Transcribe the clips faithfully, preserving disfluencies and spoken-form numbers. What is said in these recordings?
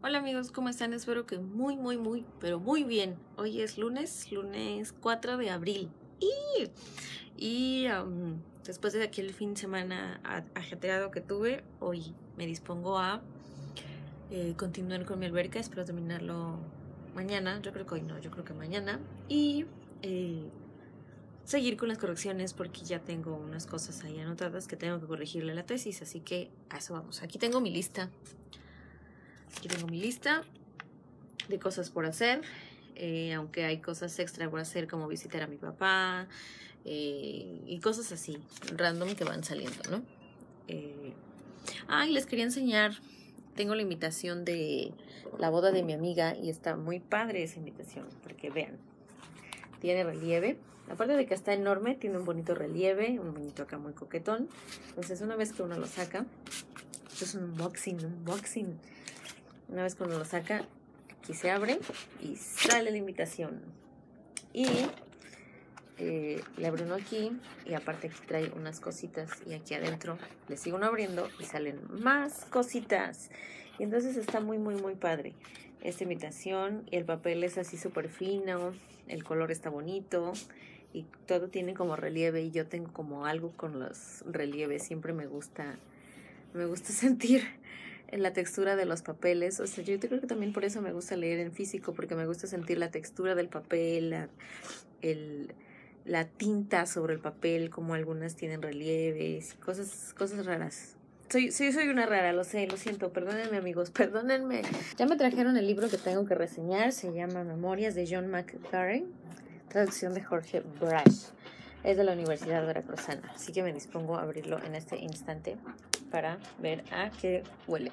Hola amigos, ¿cómo están? Espero que muy, muy, muy, pero muy bien. Hoy es lunes, lunes cuatro de abril. Y, y um, después de aquel fin de semana ajetreado que tuve, hoy me dispongo a eh, continuar con mi alberca. Espero terminarlo mañana. Yo creo que hoy no, yo creo que mañana. Y eh, seguir con las correcciones porque ya tengo unas cosas ahí anotadas que tengo que corregirle a la tesis. Así que a eso vamos. Aquí tengo mi lista. Aquí tengo mi lista de cosas por hacer, eh, aunque hay cosas extra por hacer como visitar a mi papá eh, y cosas así, random que van saliendo, ¿no? Eh, ah, y les quería enseñar, tengo la invitación de la boda de mi amiga y está muy padre esa invitación, porque vean, tiene relieve, aparte de que está enorme, tiene un bonito relieve, un bonito acá muy coquetón. Entonces una vez que uno lo saca, esto es un unboxing, un unboxing, una vez que uno lo saca, aquí se abre y sale la invitación. Y eh, le abro uno aquí y aparte aquí trae unas cositas y aquí adentro le sigo uno abriendo y salen más cositas. Y entonces está muy, muy, muy padre esta invitación. Y el papel es así súper fino, el color está bonito y todo tiene como relieve. Y yo tengo como algo con los relieves. Siempre me gusta, me gusta sentir en la textura de los papeles. O sea, yo creo que también por eso me gusta leer en físico, porque me gusta sentir la textura del papel, la, el, la tinta sobre el papel, como algunas tienen relieves, cosas, cosas raras. Soy, soy, soy una rara, lo sé, lo siento, perdónenme amigos, perdónenme. Ya me trajeron el libro que tengo que reseñar, se llama Memorias de John McCarran, traducción de Jorge Brash. Es de la Universidad Veracruzana, así que me dispongo a abrirlo en este instante para ver a qué huele.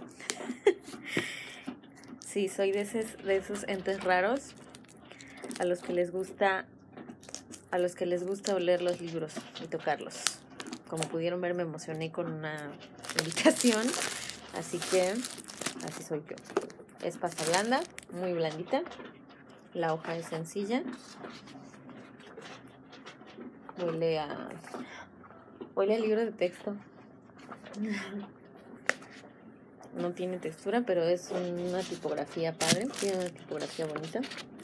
Sí, soy de esos, de esos entes raros a los que les gusta a los que les gusta oler los libros y tocarlos. Como pudieron ver, me emocioné con una invitación, así que así soy yo. Es pasta blanda, muy blandita. La hoja es sencilla. Huele a huele a libro de texto. No tiene textura, pero es una tipografía padre. Tiene una tipografía bonita.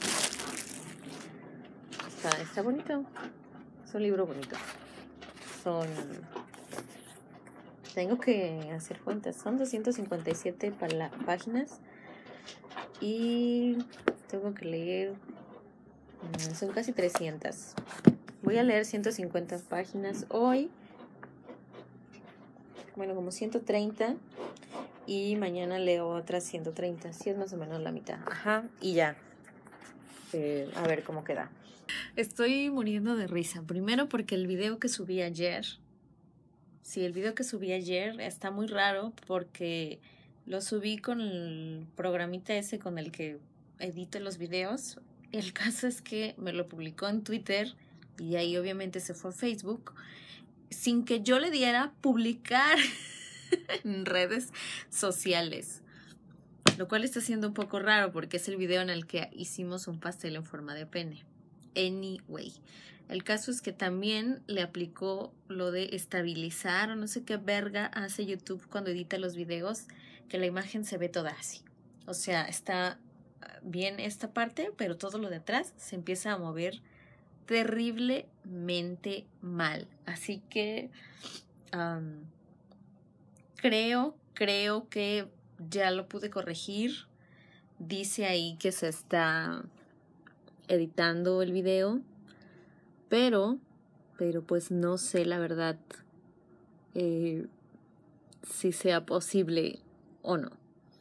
Está, está bonito. Es un libro bonito. Son... Tengo que hacer cuentas. Son doscientas cincuenta y siete pala- páginas. Y tengo que leer... Son casi trescientas. Voy a leer ciento cincuenta páginas hoy. Bueno, como ciento treinta. Y mañana leo otras ciento treinta. Sí, es más o menos la mitad. Ajá, y ya. Eh, a ver cómo queda. Estoy muriendo de risa. Primero porque el video que subí ayer... Sí, el video que subí ayer está muy raro porque lo subí con el programita ese con el que edito los videos. El caso es que me lo publicó en Twitter y ahí obviamente se fue a Facebook sin que yo le diera publicar en redes sociales. Lo cual está siendo un poco raro porque es el video en el que hicimos un pastel en forma de pene. Anyway, el caso es que también le aplicó lo de estabilizar o no sé qué verga hace YouTube cuando edita los videos, que la imagen se ve toda así. O sea, está bien esta parte, pero todo lo de atrás se empieza a mover terriblemente mal. Así que um, creo, creo que ya lo pude corregir. Dice ahí que se está editando el video, pero, pero pues no sé la verdad eh, si sea posible o no.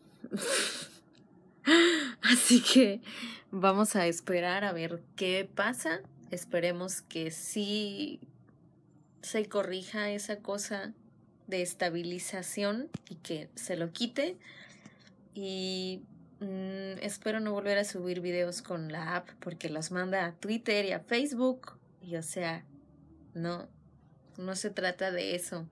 Así que vamos a esperar a ver qué pasa. Esperemos que sí se corrija esa cosa de estabilización y que se lo quite. Y mmm, espero no volver a subir videos con la app porque los manda a Twitter y a Facebook. Y o sea, no, no se trata de eso.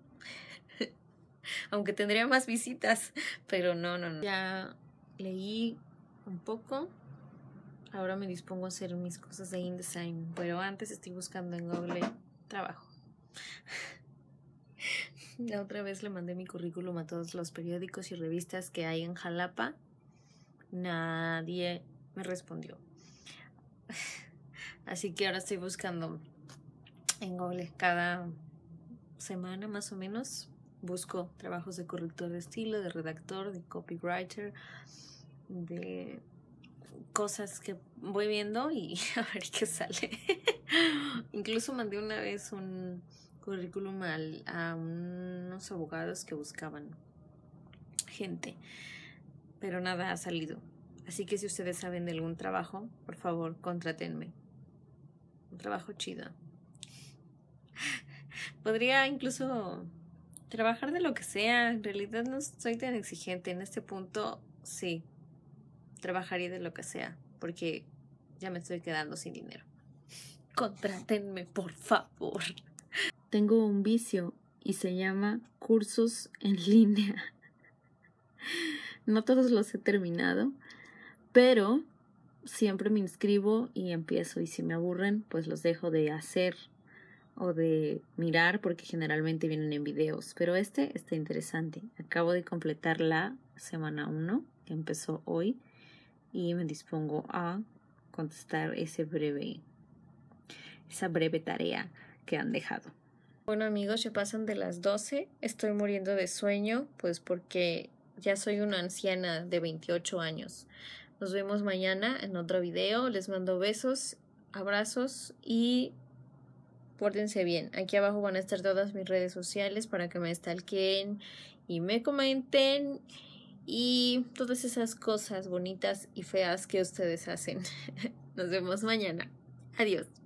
Aunque tendría más visitas, pero no, no, no. Ya leí un poco. Ahora me dispongo a hacer mis cosas de InDesign, pero antes estoy buscando en Google trabajo. La otra vez le mandé mi currículum a todos los periódicos y revistas que hay en Jalapa nadie me respondió. Así que ahora estoy buscando en Google cada semana más o menos. Busco trabajos de corrector de estilo, de redactor, de copywriter, de cosas que voy viendo y a ver qué sale. Incluso mandé una vez un currículum al, a unos abogados que buscaban gente, pero nada ha salido. Así que si ustedes saben de algún trabajo, por favor, contrátenme. Un trabajo chido. Podría incluso trabajar de lo que sea. En realidad no soy tan exigente. En este punto, sí, trabajaría de lo que sea, porque ya me estoy quedando sin dinero. Contrátenme, por favor. Tengo un vicio y se llama cursos en línea. No todos los he terminado, pero siempre me inscribo y empiezo. Y si me aburren, pues los dejo de hacer o de mirar porque generalmente vienen en videos. Pero este está interesante. Acabo de completar la semana uno, que empezó hoy, y me dispongo a contestar ese breve, esa breve tarea que han dejado. Bueno amigos, ya pasan de las doce. Estoy muriendo de sueño, pues porque ya soy una anciana de veintiocho años. Nos vemos mañana en otro video. Les mando besos, abrazos y pórtense bien. Aquí abajo van a estar todas mis redes sociales para que me stalkeen y me comenten y todas esas cosas bonitas y feas que ustedes hacen. Nos vemos mañana. Adiós.